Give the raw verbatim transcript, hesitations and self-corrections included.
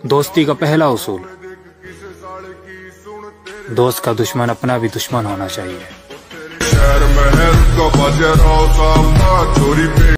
दोस्ती का पहला उसूल, दोस्त का दुश्मन अपना भी दुश्मन होना चाहिए।